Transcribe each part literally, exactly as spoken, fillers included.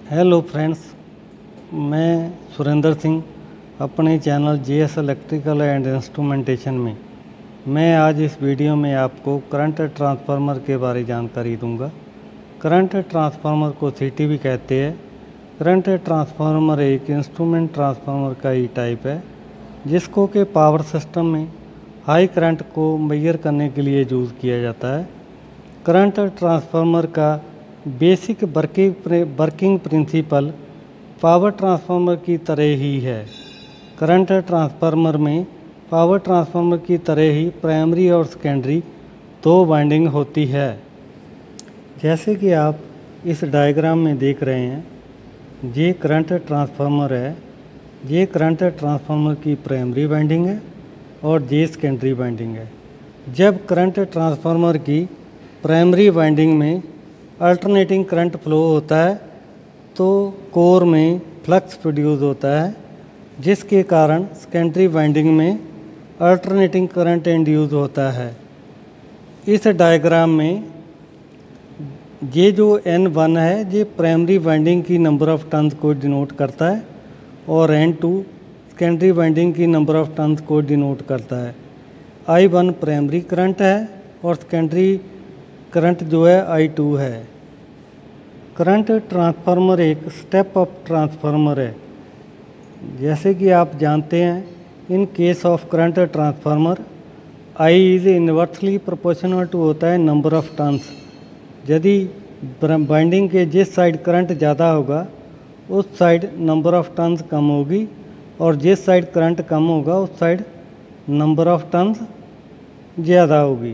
Hello friends, मैं सुरेंद्र सिंह अपने channel J S electrical and instrumentation में मैं आज इस वीडियो में आपको करंट ट्रांसफार्मर के बारे जानकारी दूंगा। करंट ट्रांसफार्मर को सी टी भी कहते हैं। करंट ट्रांसफार्मर एक इंस्ट्रूमेंट ट्रांसफार्मर का ही टाइप है जिसको के पावर सिस्टम में हाई करंट को मेजर करने के लिए यूज़ किया जाता है। करंट ट्रांसफार्मर का basic working working principle power transformer की तरह ही है। करंट ट्रांसफार्मर में पावर ट्रांसफार्मर की तरह ही प्राइमरी और सेकेंडरी दो वाइंडिंग होती है। जैसे कि आप इस डायग्राम में देख रहे हैं, ये करंट ट्रांसफार्मर है। ये करंट ट्रांसफार्मर की प्राइमरी वाइंडिंग है और ये सेकेंडरी वाइंडिंग है। जब करंट ट्रांसफार्मर की प्राइमरी वाइंडिंग में अल्टरनेटिंग करंट फ्लो होता है तो कोर में फ्लक्स प्रोड्यूस होता है, जिसके कारण सेकेंडरी वाइंडिंग में अल्टरनेटिंग करंट इंड्यूस होता है। इस डायग्राम में ये जो एन वन है ये प्राइमरी वाइंडिंग की नंबर ऑफ टर्न्स को डिनोट करता है और एन टू सेकेंडरी वाइंडिंग की नंबर ऑफ टर्न्स को डिनोट करता है। आई वन प्राइमरी करंट है और सेकेंडरी करंट जो है आई टू है। करंट ट्रांसफार्मर एक स्टेप अप ट्रांसफार्मर है। जैसे कि आप जानते हैं, in case of current transformer I is inversely proportional to होता है नंबर ऑफ टर्न्स। यदि बाइंडिंग के जिस साइड करंट ज़्यादा होगा उस साइड नंबर ऑफ टर्न्स कम होगी और जिस साइड करंट कम होगा उस साइड नंबर ऑफ टर्न्स ज़्यादा होगी।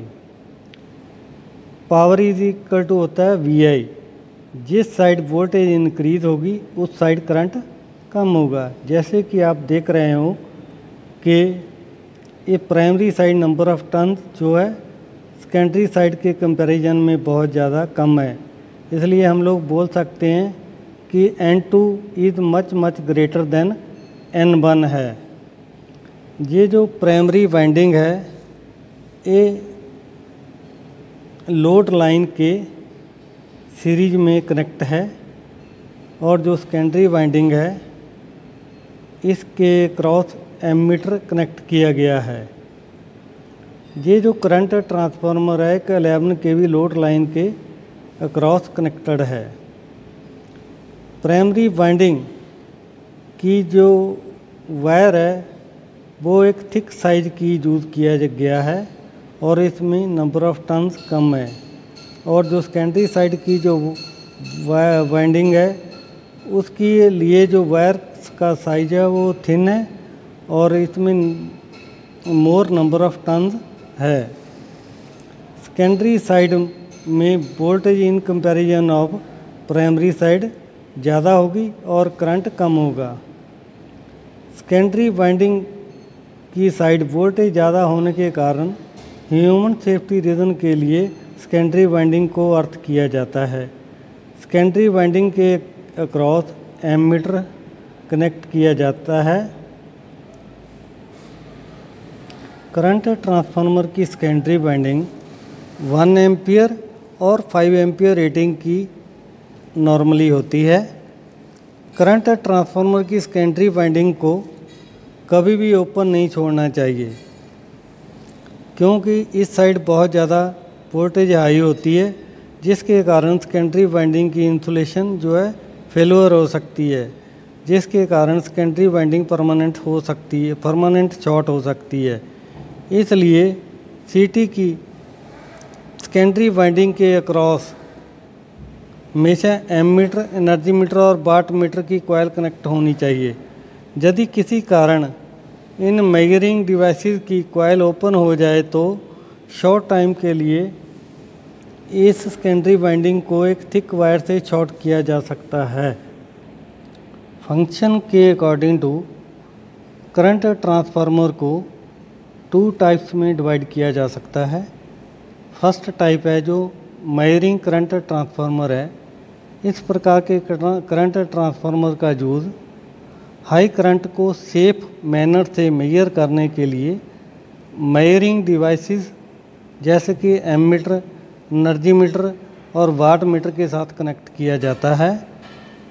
पावर इज इक्वल टू होता है वी आई। जिस साइड वोल्टेज इंक्रीज होगी उस साइड करंट कम होगा। जैसे कि आप देख रहे हो कि ये primary side number of turns जो है सेकेंडरी साइड के कंपैरिजन में बहुत ज़्यादा कम है, इसलिए हम लोग बोल सकते हैं कि N two is much much greater than N one है। ये जो प्राइमरी वाइंडिंग है ये लोड लाइन के सीरीज में कनेक्ट है और जो सेकेंडरी वाइंडिंग है इसके क्रॉस एमीटर कनेक्ट किया गया है। ये जो करंट ट्रांसफार्मर है एक eleven K V load line के अक्रॉस कनेक्टेड है। प्राइमरी वाइंडिंग की जो वायर है वो एक थिक साइज की यूज़ किया गया है और इसमें नंबर ऑफ टर्न्स कम है। और जो सेकेंडरी साइड की जो वाइंडिंग है उसके लिए जो वायर का साइज है वो थिन है और इसमें मोर नंबर ऑफ टर्न्स है। सेकेंडरी साइड में voltage in comparison of primary side ज़्यादा होगी और करंट कम होगा। सेकेंडरी वाइंडिंग की साइड वोल्टेज ज़्यादा होने के कारण ह्यूमन सेफ्टी रीज़न के लिए सेकेंडरी वाइंडिंग को अर्थ किया जाता है। सेकेंडरी वाइंडिंग के अक्रॉस एमीटर कनेक्ट किया जाता है। करंट ट्रांसफार्मर की सेकेंडरी वाइंडिंग वन एम्पियर और फाइव एम्पियर रेटिंग की नॉर्मली होती है। करंट ट्रांसफार्मर की सेकेंडरी वाइंडिंग को कभी भी ओपन नहीं छोड़ना चाहिए, क्योंकि इस साइड बहुत ज़्यादा वोल्टेज हाई होती है, जिसके कारण सेकेंडरी वाइंडिंग की इंसुलेशन जो है फेलुअर हो सकती है, जिसके कारण सेकेंडरी वाइंडिंग परमानेंट हो सकती है परमानेंट शॉर्ट हो सकती है। इसलिए सीटी की सेकेंडरी वाइंडिंग के अक्रॉस हमेशा एमीटर, एनर्जी मीटर और वाट मीटर की कॉइल कनेक्ट होनी चाहिए। यदि किसी कारण इन मेजरिंग डिवाइसेस की कॉइल ओपन हो जाए तो शॉर्ट टाइम के लिए इस सेकेंडरी वाइंडिंग को एक थिक वायर से शॉर्ट किया जा सकता है। फंक्शन के अकॉर्डिंग टू करंट ट्रांसफार्मर को टू टाइप्स में डिवाइड किया जा सकता है। फर्स्ट टाइप है जो मेजरिंग करंट ट्रांसफार्मर है। इस प्रकार के करंट ट्रांसफार्मर का यूज़ हाई करंट को सेफ मैनर से मेजर करने के लिए मेजरिंग डिवाइसेस जैसे कि एमीटर, एनर्जी मीटर और वाट मीटर के साथ कनेक्ट किया जाता है।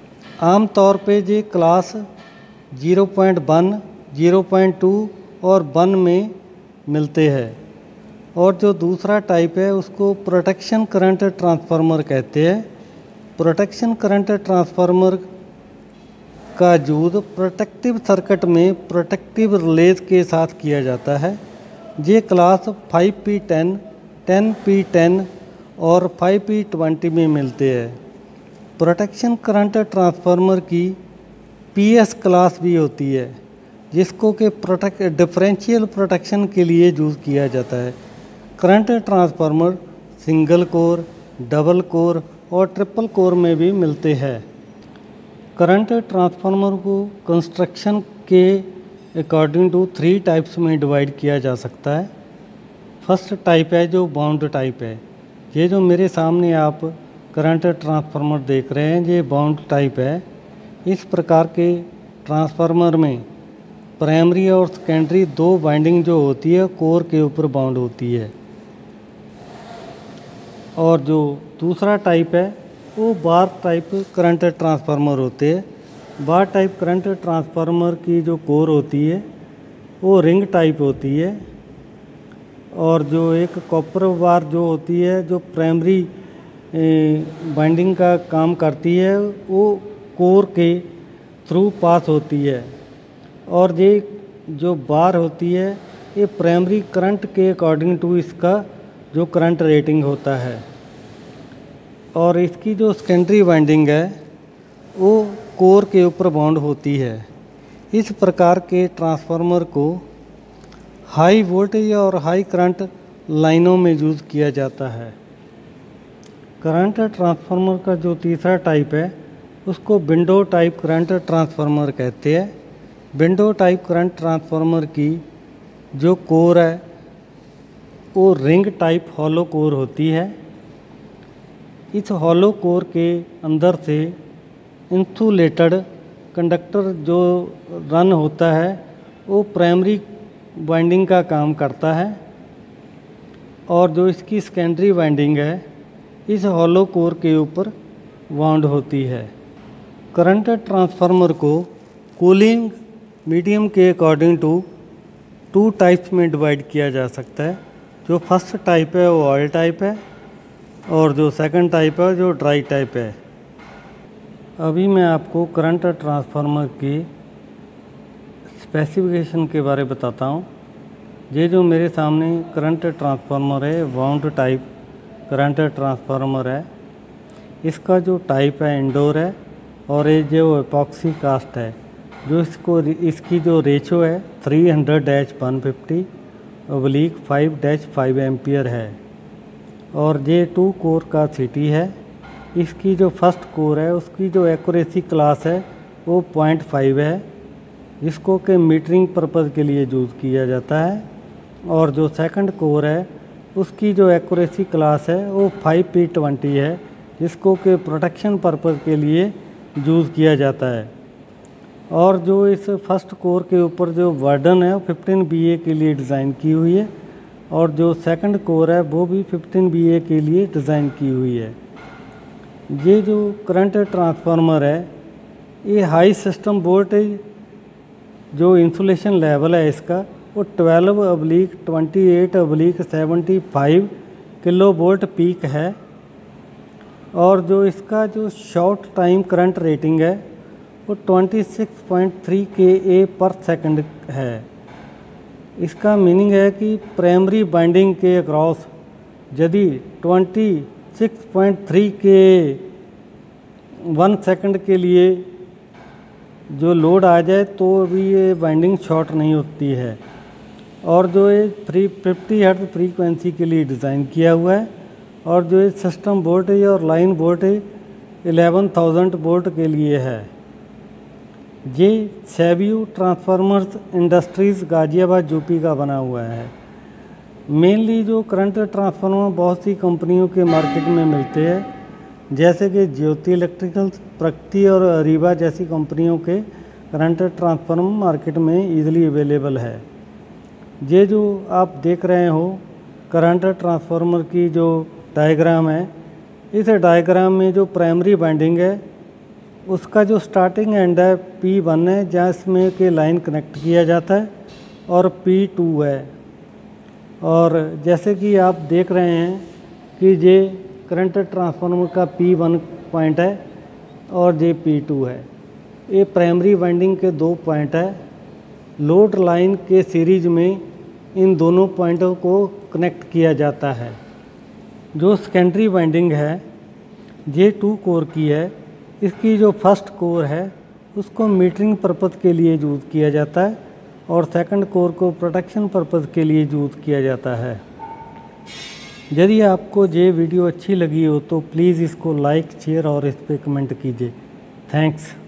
आम तौर पे ये class zero point one, zero point two और वन में मिलते हैं। और जो दूसरा टाइप है उसको प्रोटेक्शन करंट ट्रांसफार्मर कहते हैं। प्रोटेक्शन करंट ट्रांसफार्मर का यूज़ प्रोटेक्टिव सर्किट में प्रोटेक्टिव रिलेज के साथ किया जाता है। ये class five P ten, ten P ten और फाइव पी ट्वेंटी में मिलते हैं। प्रोटेक्शन करंट ट्रांसफार्मर की पीएस क्लास भी होती है, जिसको कि प्रोटेक्ट डिफरेंशियल प्रोटेक्शन के लिए यूज़ किया जाता है। Current transformer single core, double core और ट्रिपल कोर में भी मिलते हैं। करंट ट्रांसफार्मर को कंस्ट्रक्शन के अकॉर्डिंग टू थ्री टाइप्स में डिवाइड किया जा सकता है। फर्स्ट टाइप है जो बाउंड टाइप है। ये जो मेरे सामने आप करंट ट्रांसफार्मर देख रहे हैं, ये बाउंड टाइप है। इस प्रकार के ट्रांसफार्मर में प्राइमरी और सेकेंडरी दो वाइंडिंग जो होती है कोर के ऊपर बाउंड होती है। और जो दूसरा टाइप है वो बार टाइप करंट ट्रांसफार्मर होते हैं। बार टाइप करंट ट्रांसफार्मर की जो कोर होती है वो रिंग टाइप होती है। और जो एक कॉपर बार जो होती है जो प्राइमरी बाइंडिंग का काम करती है वो कोर के थ्रू पास होती है। और ये जो बार होती है ये प्राइमरी करंट के अकॉर्डिंग टू इसका जो करंट रेटिंग होता है। और इसकी जो सेकेंडरी वाइंडिंग है वो कोर के ऊपर बाउंड होती है। इस प्रकार के ट्रांसफार्मर को हाई वोल्टेज और हाई करंट लाइनों में यूज़ किया जाता है। करंट ट्रांसफार्मर का जो तीसरा टाइप है उसको विंडो टाइप करंट ट्रांसफार्मर कहते हैं। विंडो टाइप करंट ट्रांसफार्मर की जो कोर है वो रिंग टाइप हॉलो कोर होती है। इस हॉलो कोर के अंदर से इंसुलेटेड कंडक्टर जो रन होता है वो प्राइमरी वाइंडिंग का काम करता है। और जो इसकी सेकेंडरी वाइंडिंग है इस हॉलो कोर के ऊपर वाउंड होती है। करंट ट्रांसफार्मर को कूलिंग मीडियम के अकॉर्डिंग टू टू टाइप्स में डिवाइड किया जा सकता है। जो फर्स्ट टाइप है वो ऑयल टाइप है और जो सेकंड टाइप है जो ड्राई टाइप है। अभी मैं आपको करंट ट्रांसफार्मर की स्पेसिफिकेशन के बारे में बताता हूँ। ये जो मेरे सामने करंट ट्रांसफार्मर है वाउंड टाइप करंट ट्रांसफार्मर है। इसका जो टाइप है इंडोर है और ये जो एपॉक्सी कास्ट है। जो इसको इसकी जो रेशो है three hundred dash one fifty oblique five dash five ampere है। और ये टू कोर का सिटी है। इसकी जो फर्स्ट कोर है उसकी जो एक्यूरेसी क्लास है वो पॉइंट फाइव है, जिसको कि मीटरिंग पर्पज़ के लिए यूज़ किया जाता है। और जो सेकंड कोर है उसकी जो एक्यूरेसी क्लास है वो फाइव पी ट्वेंटी है, जिसको कि प्रोटेक्शन पर्पज़ के लिए यूज़ किया जाता है। और जो इस फर्स्ट कोर के ऊपर जो वर्डन है वो फिफ्टीन बी ए के लिए डिज़ाइन की हुई है। और जो सेकंड कोर है वो भी फिफ्टीन बी ए के लिए डिज़ाइन की हुई है। ये जो करंट ट्रांसफार्मर है ये हाई सिस्टम वोल्टेज जो इंसुलेशन लेवल है इसका वो twelve oblique twenty eight oblique seventy five kilo volt peak है। और जो इसका जो शॉर्ट टाइम करंट रेटिंग है वो ट्वेंटी सिक्स पॉइंट थ्री के ए पर सेकंड है। इसका मीनिंग है कि प्राइमरी बाइंडिंग के अक्रॉस यदि twenty six point three K one second के लिए जो लोड आ जाए तो भी ये बाइंडिंग शॉर्ट नहीं होती है। और जो ये थ्री फिफ्टी हर्ट्ज फ्रीक्वेंसी के लिए डिज़ाइन किया हुआ है। और जो ये सिस्टम वोल्टेज और line voltage eleven thousand volt के लिए है। ये सेबियू ट्रांसफार्मर्स इंडस्ट्रीज़ गाज़ियाबाद यूपी का बना हुआ है। मेनली जो करंट ट्रांसफार्मर बहुत सी कंपनियों के मार्केट में मिलते हैं, जैसे कि ज्योति इलेक्ट्रिकल्स, प्रगति और अरीबा जैसी कंपनियों के करंट ट्रांसफार्मर मार्केट में ईजिली अवेलेबल है। ये जो आप देख रहे हो करंट ट्रांसफार्मर की जो डायग्राम है, इस डायग्राम में जो प्राइमरी वाइंडिंग है उसका जो स्टार्टिंग एंड है पी वन है, जहाँ इसमें के लाइन कनेक्ट किया जाता है, और पी टू है। और जैसे कि आप देख रहे हैं कि ये करंट ट्रांसफार्मर का पी वन पॉइंट है और ये पी टू है। ये प्राइमरी वाइंडिंग के दो पॉइंट है। लोड लाइन के सीरीज में इन दोनों पॉइंटों को कनेक्ट किया जाता है। जो सेकेंडरी वाइंडिंग है ये टू कोर की है। इसकी जो फर्स्ट कोर है उसको मीटरिंग पर्पज़ के लिए यूज़ किया जाता है और सेकंड कोर को प्रोटेक्शन पर्पज़ के लिए यूज़ किया जाता है। यदि आपको ये वीडियो अच्छी लगी हो तो प्लीज़ इसको लाइक शेयर और इस पर कमेंट कीजिए। थैंक्स।